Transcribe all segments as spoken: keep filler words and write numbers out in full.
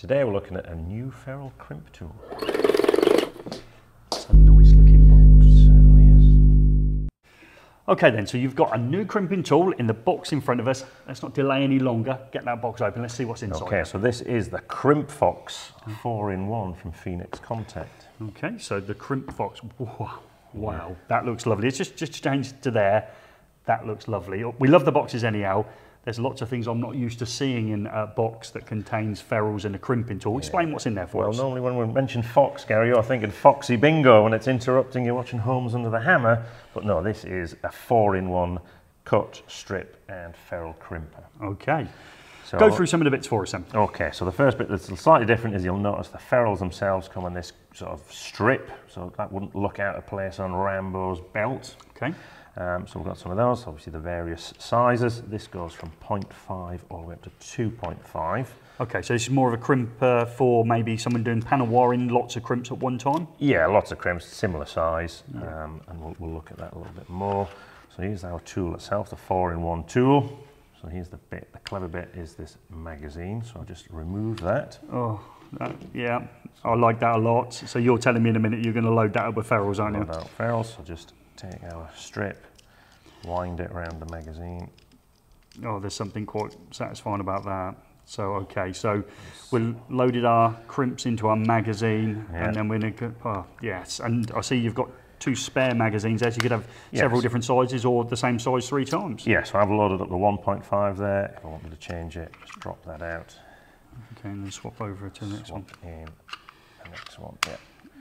Today we're looking at a new ferrule crimp tool. It's a nice looking box. It certainly is. Okay then, so you've got a new crimping tool in the box in front of us. Let's not delay any longer. Get that box open. Let's see what's inside. Okay, so this is the Crimp Fox four in one from Phoenix Contact. Okay, so the Crimp Fox. Wow, wow, yeah. That looks lovely. It's just, just changed to there. That looks lovely. We love the boxes anyhow. There's lots of things I'm not used to seeing in a box that contains ferrules and a crimping tool. Explain yeah. what's in there for well, us. Well, normally when we mention Fox, Gary, you're thinking Foxy Bingo when it's interrupting you watching Homes Under the Hammer. But no, this is a four in one cut, strip and ferrule crimper. Okay. So, go through some of the bits for us then. Okay, so the first bit that's slightly different is you'll notice the ferrules themselves come on this sort of strip. So that wouldn't look out of place on Rambo's belt. Okay. Um, so we've got some of those, obviously the various sizes. This goes from zero point five all the way up to two point five. Okay, so this is more of a crimper for maybe someone doing panel wiring, lots of crimps at one time? Yeah, lots of crimps, similar size, yeah. um, and we'll, we'll look at that a little bit more. So here's our tool itself, the four in one tool. So here's the bit, the clever bit is this magazine, so I'll just remove that. Oh, that, yeah, I like that a lot. So you're telling me in a minute you're going to load that up with ferrules, aren't you? Load out ferrules, so just take our strip, wind it around the magazine. Oh, there's something quite satisfying about that. So, okay, so we've loaded our crimps into our magazine, yeah. and then we're going to, oh, yes, and I see you've got two spare magazines there, so you could have yes. several different sizes or the same size three times. Yes, so I've loaded up the one point five there. If I wanted to change it, just drop that out. Okay, and then swap over to the next swap one. in the next one, yeah.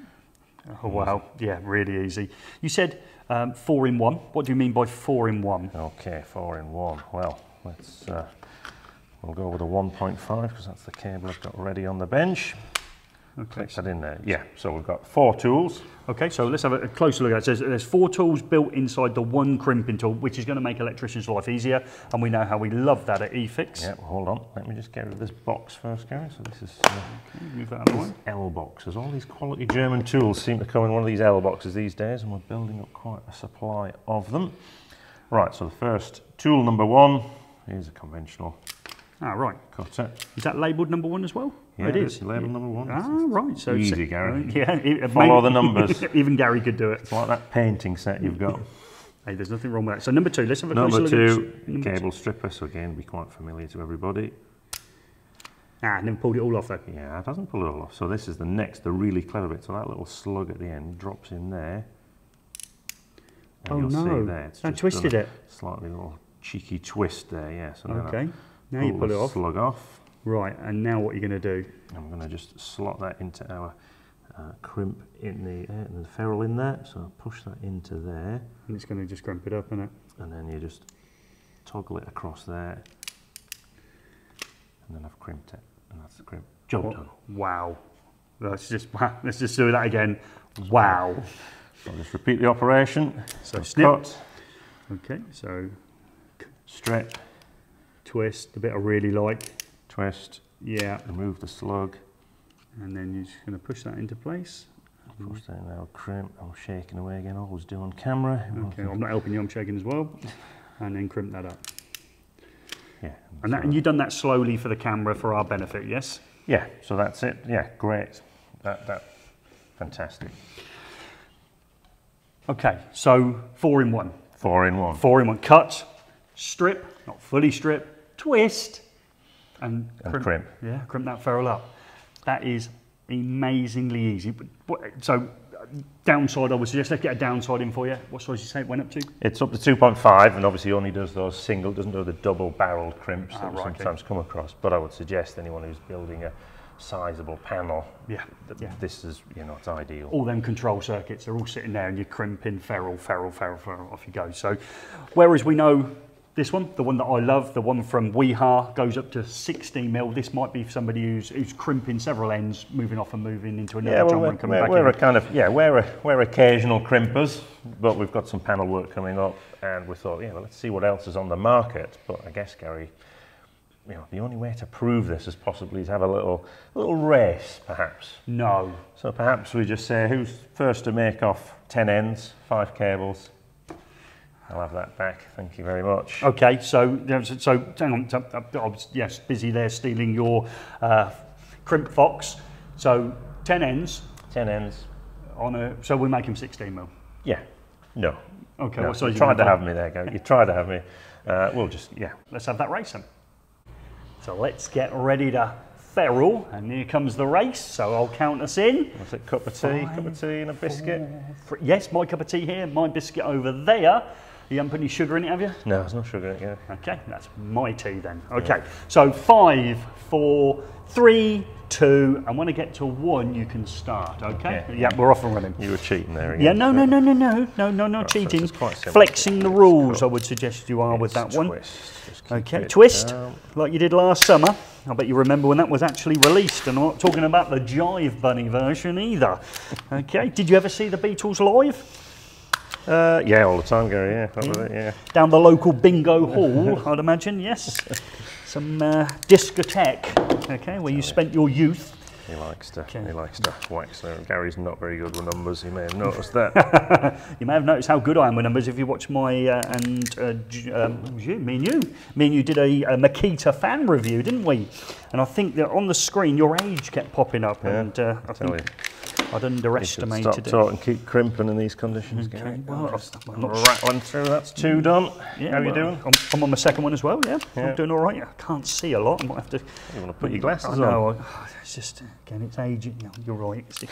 Oh wow, yeah, really easy. You said um, four in one. What do you mean by four in one? Okay, four in one. Well, let's uh, we'll go with a one point five because that's the cable I've got ready on the bench. Okay, click that in there. Yeah, so we've got four tools. Okay, so let's have a closer look at it. It says there's four tools built inside the one crimping tool, which is going to make electricians' life easier, and we know how we love that at eFIXX. Yeah, well, hold on. Let me just get rid of this box first, Gary. So this is uh, okay, move that out of the way. L boxes. All these quality German tools seem to come in one of these L boxes these days, and we're building up quite a supply of them. Right, so the first tool number one is a conventional Ah, right. cutter. Is that labelled number one as well? Yeah, oh, it is. Labelled number one. Ah, right. So easy, Gary. Yeah, it, follow maybe, the numbers. Even Gary could do it. It's like that painting set you've got. Hey, there's nothing wrong with that. So number two, let's have a number closer two, look at number cable two. stripper. So again, be quite familiar to everybody. Ah, never pulled it all off though. Yeah, it hasn't pulled it all off. So this is the next, the really clever bit. So that little slug at the end drops in there. And oh you'll no! See there, it's I twisted it. Slightly little cheeky twist there. Yeah. So okay. Now you pull it off. Slug off. Right, and now what are you going to do? I'm going to just slot that into our uh, crimp in the, uh, in the ferrule in there. So I'll push that into there. And it's going to just crimp it up, isn't it? And then you just toggle it across there. And then I've crimped it. And that's the crimp. Job done. Wow. Let's just, let's just do that again. Wow. So I'll just repeat the operation. So, so snip. Cut. Okay, so strip. Twist, the bit I really like. Twist. Yeah. Remove the slug. And then you're just going to push that into place. Push that in our crimp. I'm shaking away again, always do on camera. Okay, I'm not helping you, I'm shaking as well. And then crimp that up. Yeah. And, that, and you've done that slowly for the camera for our benefit, yes? Yeah, so that's it. Yeah, great. That, that, fantastic. Okay, so four in one. Four in one. Four in one. Cut, strip, not fully strip, twist, and, and crimp. crimp. Yeah, crimp that ferrule up. That is amazingly easy. So, downside, I would suggest, let's get a downside in for you. What size did you say it went up to? It's up to two point five, and obviously only does those single, doesn't do the double-barreled crimps ah, that we right, sometimes okay. come across. But I would suggest anyone who's building a sizable panel, yeah, yeah. this is, you know, it's ideal. All them control circuits, they're all sitting there and you're crimping ferrule, ferrule, ferrule, ferrule, off you go. So, whereas we know this one, the one that I love, the one from Wiha, goes up to sixteen mil. This might be for somebody who's, who's crimping several ends, moving off and moving into another yeah, well, genre we're, and coming we're, back we're in. a kind of, yeah, we're, a, we're occasional crimpers, but we've got some panel work coming up, and we thought, yeah, well, let's see what else is on the market. But I guess, Gary, you know, the only way to prove this is possibly to have a little, little race, perhaps. No. So perhaps we just say, who's first to make off ten ends, five cables? I'll have that back, thank you very much. Okay, so so hang on, I was yes busy there stealing your uh, Crimp Fox. So ten ends. ten ends. On a, so we make them sixteen mil. Yeah. No. Okay. No. What size You tried to have have me there, Gary. You tried to have me. Uh, we'll just, yeah. Let's have that race then. So let's get ready to ferrule, and here comes the race. So I'll count us in. What's it? Cup of tea, Five, cup of tea and a biscuit. Four, three. Yes, my cup of tea here, my biscuit over there. You haven't put any sugar in it, have you? No, there's no sugar in it, Gary. Okay, that's my tea then. Okay, yeah. So five, four, three, two, and when I get to one, you can start. Okay. Okay. Yeah, we're off and running. You were cheating there again. Yeah, no, no, no, no, no, no, no, no Right, so cheating. it's quite simple. Flexing the rules, I would suggest you are with that It's one. twist. Just keep Okay, it twist, down. like you did last summer. I bet you remember when that was actually released, and I'm not talking about the Jive Bunny version either. Okay, did you ever see the Beatles live? Uh, yeah, all the time, Gary. Yeah, that was it, yeah. Down the local bingo hall, I'd imagine. Yes, some uh, discotheque. Okay, where you spent your youth. He likes to. Okay. He likes to wax there. Gary's not very good with numbers. You may have noticed that. You may have noticed how good I am with numbers if you watch my uh, and uh, j- um, you, me and you, me and you did a, a Makita fan review, didn't we? And I think that on the screen your age kept popping up, Yeah, and uh, I tell think I'd You should underestimated stop it. talking, keep crimping in these conditions, Okay, Gary. well, I'm just I'm not rattling through. That's two done. Yeah, How are you well, doing? I'm, I'm on my second one as well. Yeah, Yeah. I'm doing all right. I can't see a lot. I might have to. You want to put your glasses I on? know. I, it's just again, it's aging. No, you're right. It's,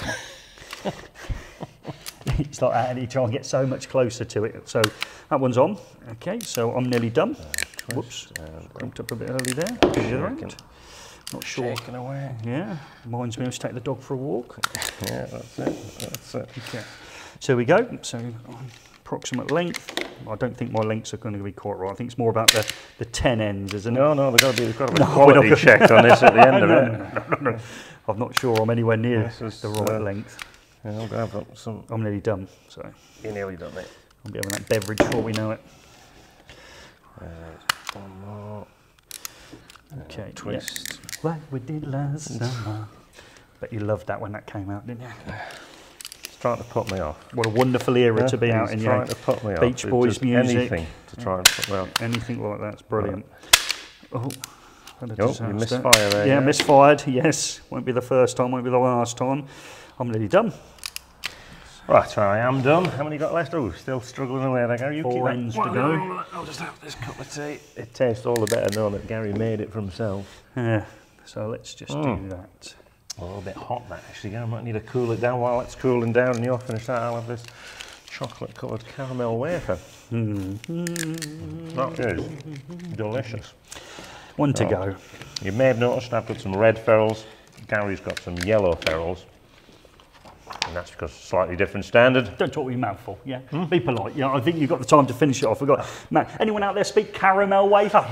it's like that, and you try and get so much closer to it. So that one's on. Okay, so I'm nearly done. Uh, Whoops, and crimped up a bit early there. The other end. Not sure. shaking away. Yeah, reminds me of to take the dog for a walk. Yeah, that's it. That's it. Okay, so we go. So approximate length. I don't think my lengths are going to be quite right. I think it's more about the, the ten ends, isn't it? No, no, they've got to be. They've got to be No, quality we're not- checked on this at the end of no, it. no, no, no, no. I'm not sure I'm anywhere near This is, the right uh, length. Yeah, I've got some. I'm nearly done, so You nearly done it. I'll be having that beverage before we know it. Uh, one more. Okay, Uh, twist. yeah. Like we did last summer. Bet you loved that when that came out, didn't you? It's trying to put me off. What a wonderful era Yeah, to be out he's in. trying Yeah. to put me off. Beach It's Boys just music. Anything to try and put me off. Anything like that's brilliant. Oh, what a Oh, you disaster. misfire there. Yeah, yeah. misfired. Yes, won't be the first time, won't be the last time. I'm nearly done. Right, I am done. How many got left? Oh, still struggling away there, Gary. You Four keep that- ends to Well, go. I'll just have this cup of tea. It tastes all the better knowing that Gary made it for himself. Yeah. So let's just Mm. do that. A little bit hot, that actually. Gary might need to cool it down. While it's cooling down and you're finished that, I'll have this chocolate-coloured caramel wafer. Mm. That is delicious. One to Oh. go. You may have noticed I've got some red ferrules. Gary's got some yellow ferrules. And that's because slightly different standard. Don't talk with your mouth full, yeah? Hmm? Be polite, yeah? I think you've got the time to finish it off. We've got, man, anyone out there speak caramel wafer?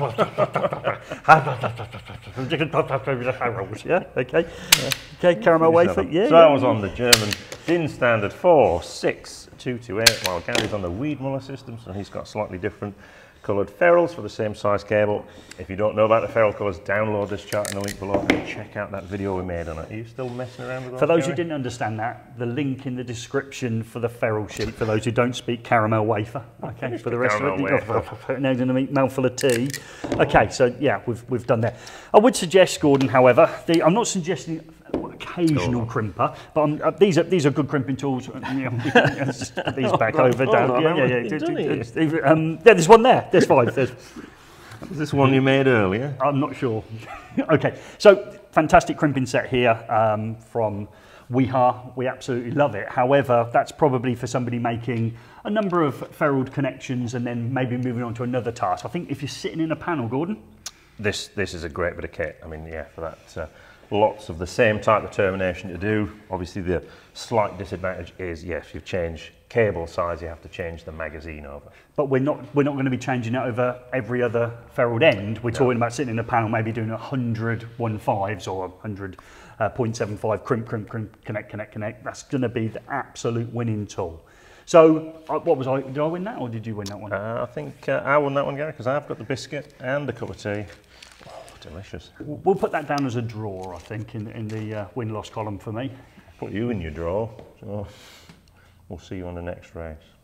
Yeah, okay. Yeah. Okay, caramel wafer, yeah. So that yeah. was on the German D I N standard four six two two eight, while Gary's on the Wiedmuller system, so he's got slightly different coloured ferrules for the same size cable. If you don't know about the ferrule colours, download this chart in the link below and check out that video we made on it. Are you still messing around with that? For those who didn't understand that, the link in the description for the ferrule sheet, for those who don't speak caramel wafer, okay, for the rest of it, now going to make mouthful of tea. Okay, so yeah, we've, we've done that. I would suggest, Gordon, however, the, I'm not suggesting occasional crimper, but I'm, uh, these are these are good crimping tools. Uh, you know, let's just put these back over down. on, Yeah, yeah, haven't you done yeah. yeah. Um, yeah, there's one there. There's five. There's, Is this one you made earlier? I'm not sure. Okay, so fantastic crimping set here um, from Wiha. We absolutely love it. However, that's probably for somebody making a number of ferruled connections and then maybe moving on to another task. I think if you're sitting in a panel, Gordon. This this is a great bit of kit. I mean, yeah, for that. Uh, lots of the same type of termination to do. Obviously, the slight disadvantage is, yes, you've changed cable size, you have to change the magazine over. But we're not we're not going to be changing it over every other ferruled end. We're no. talking about sitting in a panel, maybe doing one hundred one fives or one hundred point seven five crimp, crimp, crimp, connect, connect, connect. That's going to be the absolute winning tool. So, uh, what was I? Did I win that, or did you win that one? Uh, I think uh, I won that one, Gary, because I've got the biscuit and the cup of tea. Oh, delicious. We'll put that down as a draw, I think, in, in the uh, win-loss column for me. Put you in your draw. So we'll see you on the next race.